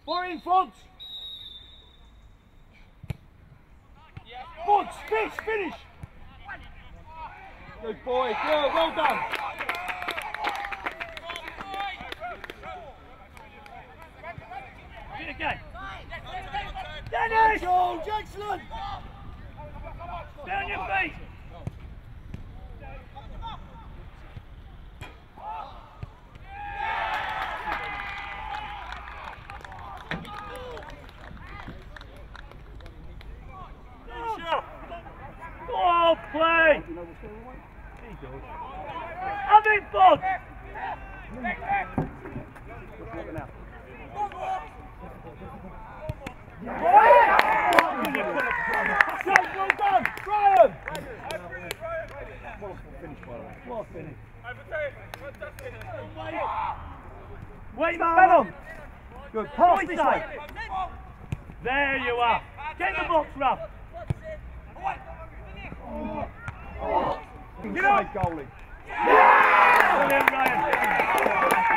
Four in front. Good, finish. Good boy, good, well done. Do it again. Dennis! George, excellent! Stay on your feet! Oh, play! Have it, Bud! Well done, Brian! What finish? Wait, man! Good, pass this way. There you are. Get the box, Ralph. Inside goalie. Brilliant, Ryan.